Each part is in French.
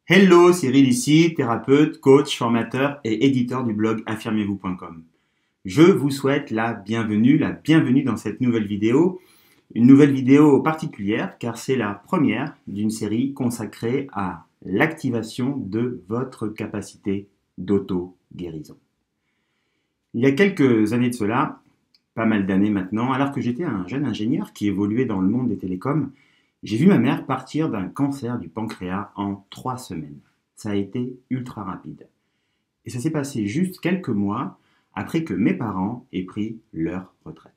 Hello, Cyril ici, thérapeute, coach, formateur et éditeur du blog affirmez-vous.com. Je vous souhaite la bienvenue dans cette nouvelle vidéo. Une nouvelle vidéo particulière car c'est la première d'une série consacrée à l'activation de votre capacité d'auto-guérison. Il y a quelques années de cela, pas mal d'années maintenant, alors que j'étais un jeune ingénieur qui évoluait dans le monde des télécoms, j'ai vu ma mère partir d'un cancer du pancréas en 3 semaines. Ça a été ultra rapide. Et ça s'est passé juste quelques mois après que mes parents aient pris leur retraite.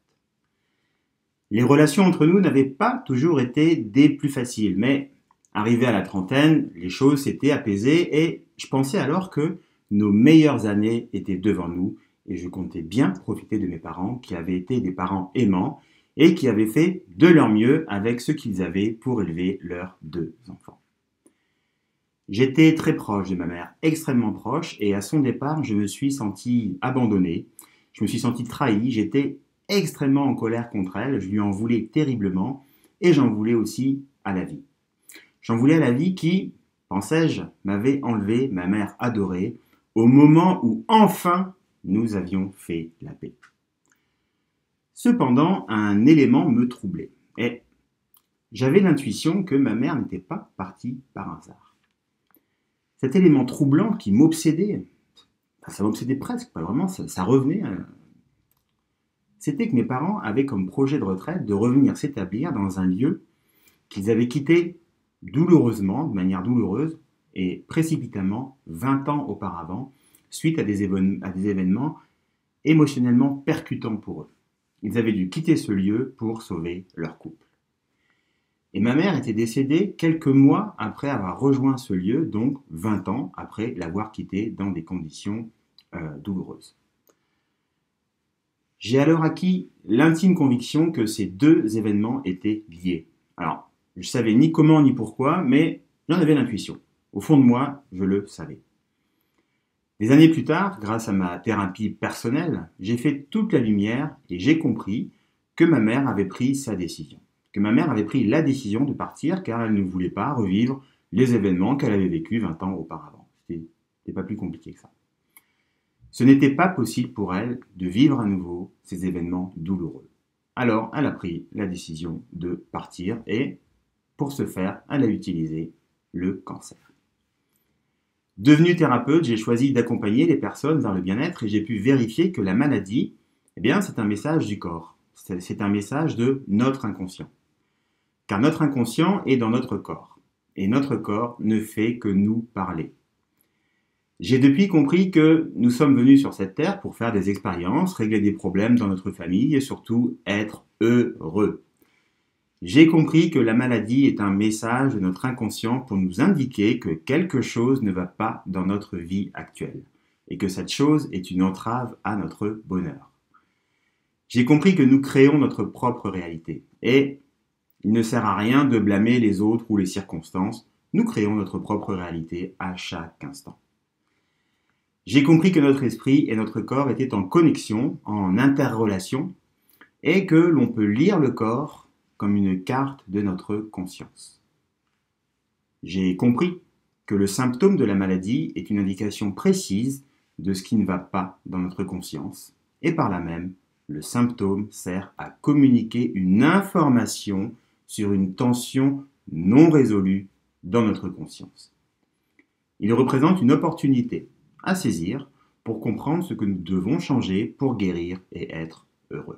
Les relations entre nous n'avaient pas toujours été des plus faciles, mais arrivé à la trentaine, les choses s'étaient apaisées et je pensais alors que nos meilleures années étaient devant nous et je comptais bien profiter de mes parents qui avaient été des parents aimants et qui avaient fait de leur mieux avec ce qu'ils avaient pour élever leurs 2 enfants. J'étais très proche de ma mère, extrêmement proche, et à son départ, je me suis senti abandonné, je me suis senti trahi, j'étais extrêmement en colère contre elle, je lui en voulais terriblement, et j'en voulais aussi à la vie. J'en voulais à la vie qui, pensais-je, m'avait enlevé ma mère adorée, au moment où enfin nous avions fait la paix. Cependant, un élément me troublait, et j'avais l'intuition que ma mère n'était pas partie par hasard. Cet élément troublant qui m'obsédait, ça m'obsédait presque, pas vraiment, ça revenait, c'était que mes parents avaient comme projet de retraite de revenir s'établir dans un lieu qu'ils avaient quitté douloureusement, de manière douloureuse, et précipitamment, 20 ans auparavant, suite à des événements émotionnellement percutants pour eux. Ils avaient dû quitter ce lieu pour sauver leur couple. Et ma mère était décédée quelques mois après avoir rejoint ce lieu, donc 20 ans après l'avoir quitté dans des conditions douloureuses. J'ai alors acquis l'intime conviction que ces 2 événements étaient liés. Alors, je ne savais ni comment ni pourquoi, mais j'en avais l'intuition. Au fond de moi, je le savais. Des années plus tard, grâce à ma thérapie personnelle, j'ai fait toute la lumière et j'ai compris que ma mère avait pris sa décision. Que ma mère avait pris la décision de partir car elle ne voulait pas revivre les événements qu'elle avait vécus 20 ans auparavant. C'était pas plus compliqué que ça. Ce n'était pas possible pour elle de vivre à nouveau ces événements douloureux. Alors, elle a pris la décision de partir et, pour ce faire, elle a utilisé le cancer. Devenu thérapeute, j'ai choisi d'accompagner les personnes vers le bien-être et j'ai pu vérifier que la maladie, c'est un message du corps. C'est un message de notre inconscient. Car notre inconscient est dans notre corps. Et notre corps ne fait que nous parler. J'ai depuis compris que nous sommes venus sur cette terre pour faire des expériences, régler des problèmes dans notre famille et surtout être heureux. J'ai compris que la maladie est un message de notre inconscient pour nous indiquer que quelque chose ne va pas dans notre vie actuelle et que cette chose est une entrave à notre bonheur. J'ai compris que nous créons notre propre réalité et il ne sert à rien de blâmer les autres ou les circonstances, nous créons notre propre réalité à chaque instant. J'ai compris que notre esprit et notre corps étaient en connexion, en interrelation et que l'on peut lire le corps comme une carte de notre conscience. J'ai compris que le symptôme de la maladie est une indication précise de ce qui ne va pas dans notre conscience, et par là même, le symptôme sert à communiquer une information sur une tension non résolue dans notre conscience. Il représente une opportunité à saisir pour comprendre ce que nous devons changer pour guérir et être heureux.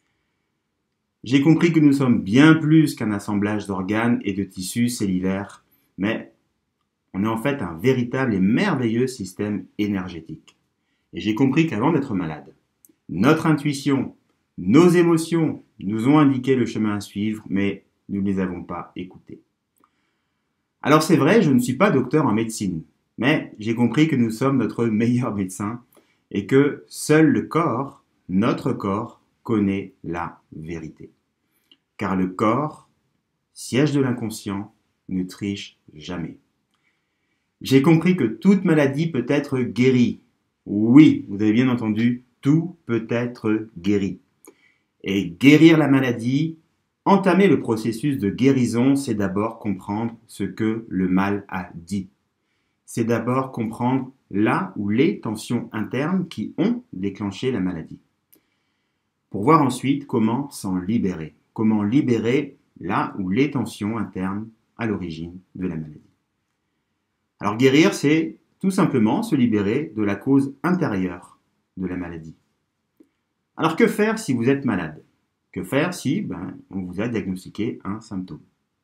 J'ai compris que nous sommes bien plus qu'un assemblage d'organes et de tissus cellulaires, mais on est en fait un véritable et merveilleux système énergétique. Et j'ai compris qu'avant d'être malade, notre intuition, nos émotions nous ont indiqué le chemin à suivre, mais nous ne les avons pas écoutés. Alors c'est vrai, je ne suis pas docteur en médecine, mais j'ai compris que nous sommes notre meilleur médecin et que seul le corps, notre corps, connaît la vérité. Car le corps, siège de l'inconscient, ne triche jamais. J'ai compris que toute maladie peut être guérie. Oui, vous avez bien entendu, tout peut être guéri. Et guérir la maladie, entamer le processus de guérison, c'est d'abord comprendre ce que le mal a dit. c'est d'abord comprendre là ou les tensions internes qui ont déclenché la maladie. Pour voir ensuite comment s'en libérer. Comment libérer là ou les tensions internes à l'origine de la maladie. Alors guérir, c'est tout simplement se libérer de la cause intérieure de la maladie. Alors que faire si vous êtes malade? Que faire si on vous a diagnostiqué un symptôme?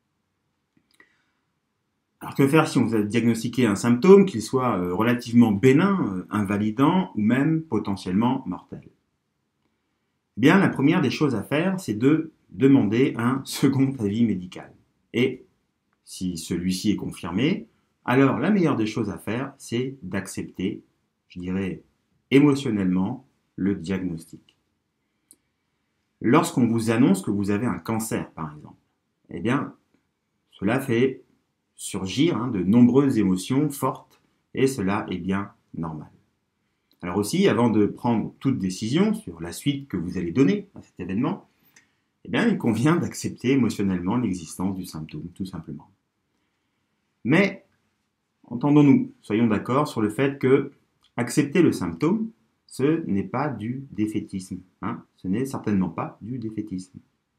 Alors que faire si on vous a diagnostiqué un symptôme, qu'il soit relativement bénin, invalidant ou même potentiellement mortel? Eh bien, la première des choses à faire, c'est de demander un second avis médical. Et si celui-ci est confirmé, alors la meilleure des choses à faire, c'est d'accepter, je dirais émotionnellement, le diagnostic. Lorsqu'on vous annonce que vous avez un cancer, par exemple, eh bien, cela fait surgir de nombreuses émotions fortes et cela est bien normal. Alors aussi, avant de prendre toute décision sur la suite que vous allez donner à cet événement, eh bien, il convient d'accepter émotionnellement l'existence du symptôme, tout simplement. Mais, entendons-nous, soyons d'accord sur le fait que accepter le symptôme, ce n'est pas du défaitisme. Ce n'est certainement pas du défaitisme.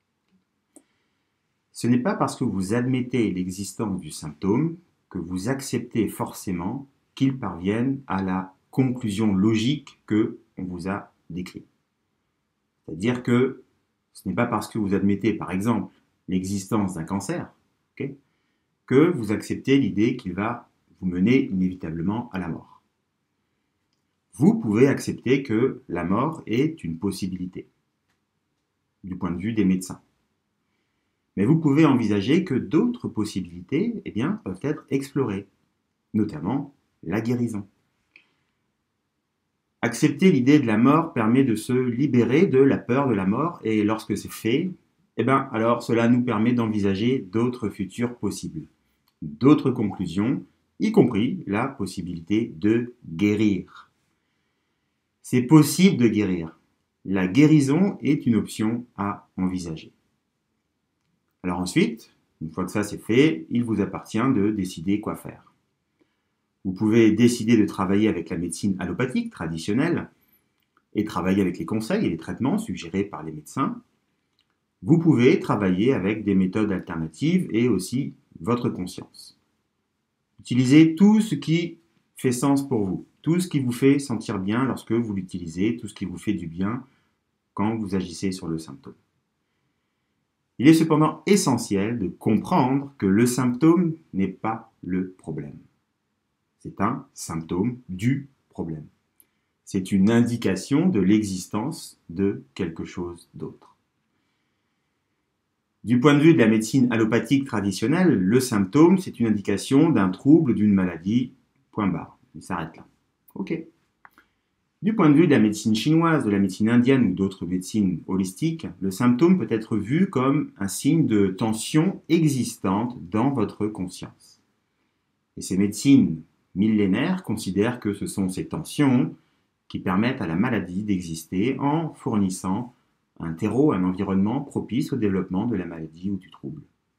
Ce n'est pas parce que vous admettez l'existence du symptôme que vous acceptez forcément qu'il parvienne à la conclusion logique que on vous a décrite. C'est-à-dire que ce n'est pas parce que vous admettez, par exemple, l'existence d'un cancer, que vous acceptez l'idée qu'il va vous mener inévitablement à la mort. Vous pouvez accepter que la mort est une possibilité, du point de vue des médecins. Mais vous pouvez envisager que d'autres possibilités peuvent être explorées, notamment la guérison. Accepter l'idée de la mort permet de se libérer de la peur de la mort et lorsque c'est fait, alors cela nous permet d'envisager d'autres futurs possibles, d'autres conclusions, y compris la possibilité de guérir. C'est possible de guérir. La guérison est une option à envisager. Alors ensuite, une fois que ça c'est fait, il vous appartient de décider quoi faire. Vous pouvez décider de travailler avec la médecine allopathique traditionnelle et travailler avec les conseils et les traitements suggérés par les médecins. Vous pouvez travailler avec des méthodes alternatives et aussi votre conscience. Utilisez tout ce qui fait sens pour vous, tout ce qui vous fait sentir bien lorsque vous l'utilisez, tout ce qui vous fait du bien quand vous agissez sur le symptôme. Il est cependant essentiel de comprendre que le symptôme n'est pas le problème. C'est un symptôme du problème. C'est une indication de l'existence de quelque chose d'autre. Du point de vue de la médecine allopathique traditionnelle, le symptôme, c'est une indication d'un trouble, d'une maladie, point barre. Il s'arrête là. Ok. Du point de vue de la médecine chinoise, de la médecine indienne ou d'autres médecines holistiques, le symptôme peut être vu comme un signe de tension existante dans votre conscience. Et ces médecines millénaires considèrent que ce sont ces tensions qui permettent à la maladie d'exister en fournissant un terreau, un environnement propice au développement de la maladie ou du trouble.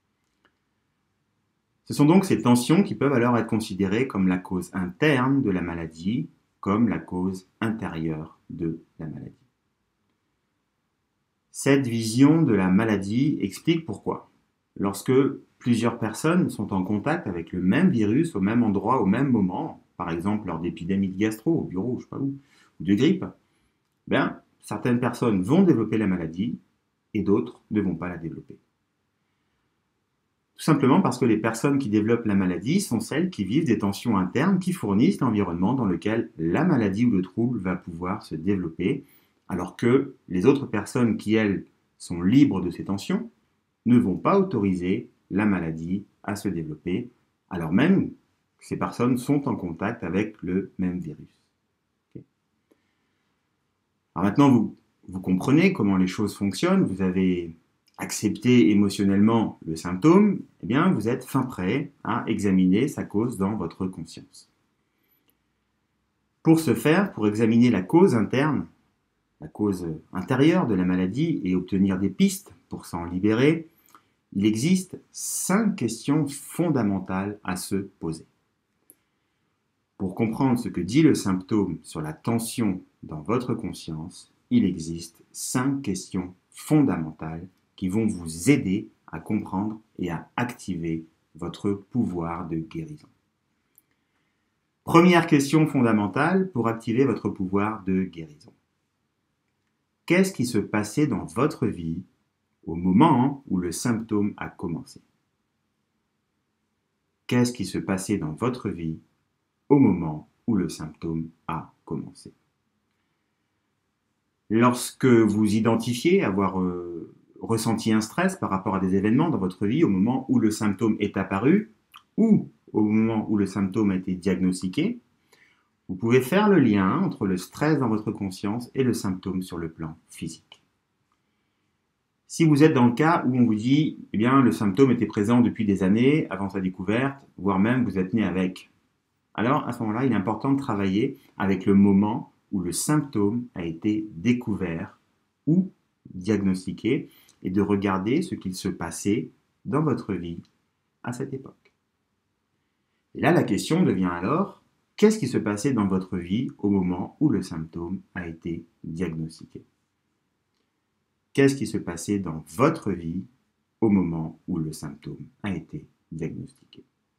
Ce sont donc ces tensions qui peuvent alors être considérées comme la cause interne de la maladie, comme la cause intérieure de la maladie. Cette vision de la maladie explique pourquoi, lorsque plusieurs personnes sont en contact avec le même virus au même endroit, au même moment, par exemple lors d'épidémies de gastro, au bureau, je sais pas où, ou de grippe, certaines personnes vont développer la maladie et d'autres ne vont pas la développer. Tout simplement parce que les personnes qui développent la maladie sont celles qui vivent des tensions internes qui fournissent l'environnement dans lequel la maladie ou le trouble va pouvoir se développer, alors que les autres personnes qui, elles, sont libres de ces tensions, ne vont pas autoriser la maladie à se développer, alors même que ces personnes sont en contact avec le même virus. Alors maintenant, vous comprenez comment les choses fonctionnent, vous avez accepté émotionnellement le symptôme, vous êtes fin prêt à examiner sa cause dans votre conscience. Pour ce faire, pour examiner la cause interne, la cause intérieure de la maladie et obtenir des pistes pour s'en libérer, il existe 5 questions fondamentales à se poser. Pour comprendre ce que dit le symptôme sur la tension dans votre conscience, il existe 5 questions fondamentales qui vont vous aider à comprendre et à activer votre pouvoir de guérison. Première question fondamentale pour activer votre pouvoir de guérison. Qu'est-ce qui se passait dans votre vie au moment où le symptôme a commencé? Qu'est-ce qui se passait dans votre vie au moment où le symptôme a commencé? Lorsque vous identifiez avoir ressenti un stress par rapport à des événements dans votre vie au moment où le symptôme est apparu ou au moment où le symptôme a été diagnostiqué, vous pouvez faire le lien entre le stress dans votre conscience et le symptôme sur le plan physique. Si vous êtes dans le cas où on vous dit, eh bien, le symptôme était présent depuis des années avant sa découverte, voire même vous êtes né avec, alors à ce moment-là, il est important de travailler avec le moment où le symptôme a été découvert ou diagnostiqué et de regarder ce qu'il se passait dans votre vie à cette époque. Et là, la question devient alors, qu'est-ce qui se passait dans votre vie au moment où le symptôme a été diagnostiqué? Qu'est-ce qui se passait dans votre vie au moment où le symptôme a été diagnostiqué?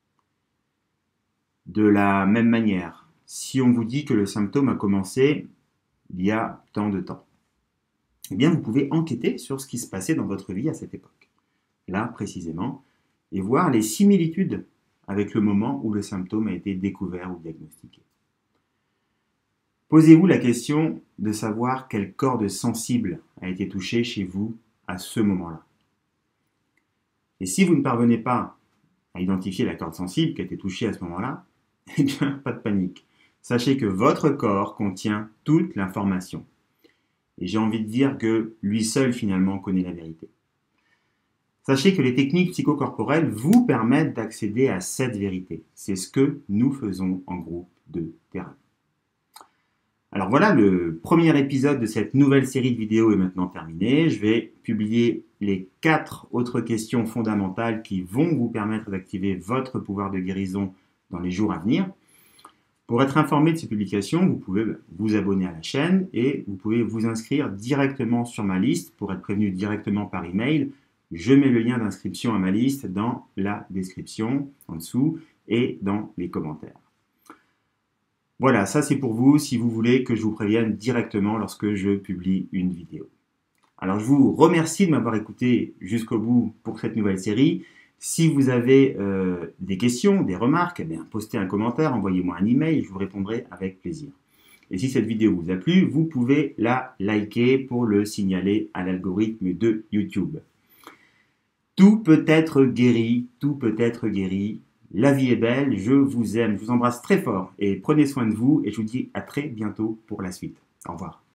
De la même manière, si on vous dit que le symptôme a commencé il y a tant de temps, eh bien vous pouvez enquêter sur ce qui se passait dans votre vie à cette époque, là précisément, et voir les similitudes avec le moment où le symptôme a été découvert ou diagnostiqué. Posez-vous la question de savoir quelle corde sensible a été touchée chez vous à ce moment-là. Et si vous ne parvenez pas à identifier la corde sensible qui a été touchée à ce moment-là, eh bien, pas de panique. Sachez que votre corps contient toute l'information. Et j'ai envie de dire que lui seul, finalement, connaît la vérité. Sachez que les techniques psychocorporelles vous permettent d'accéder à cette vérité. C'est ce que nous faisons en groupe de thérapie. Alors voilà, le premier épisode de cette nouvelle série de vidéos est maintenant terminé. Je vais publier les 4 autres questions fondamentales qui vont vous permettre d'activer votre pouvoir de guérison dans les jours à venir. Pour être informé de ces publications, vous pouvez vous abonner à la chaîne et vous pouvez vous inscrire directement sur ma liste pour être prévenu directement par email. Je mets le lien d'inscription à ma liste dans la description en dessous et dans les commentaires. Voilà, ça c'est pour vous si vous voulez que je vous prévienne directement lorsque je publie une vidéo. Alors je vous remercie de m'avoir écouté jusqu'au bout pour cette nouvelle série. Si vous avez des questions, des remarques, eh bien, postez un commentaire, envoyez-moi un email, je vous répondrai avec plaisir. Et si cette vidéo vous a plu, vous pouvez la liker pour le signaler à l'algorithme de YouTube. Tout peut être guéri, tout peut être guéri. La vie est belle, je vous aime, je vous embrasse très fort et prenez soin de vous et je vous dis à très bientôt pour la suite. Au revoir.